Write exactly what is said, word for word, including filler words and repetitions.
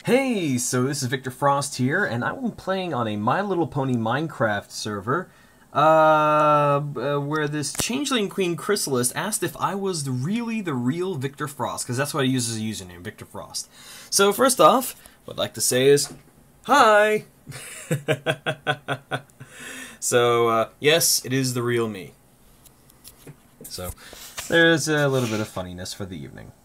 Hey, so this is Victor Frost here, and I'm playing on a My Little Pony Minecraft server, uh, uh, where this Changeling Queen Chrysalis asked if I was the, really the real Victor Frost, because that's what I use as a username, Victor Frost. So first off, what I'd like to say is, hi! So, uh, yes, it is the real me. So, there's a little bit of funniness for the evening.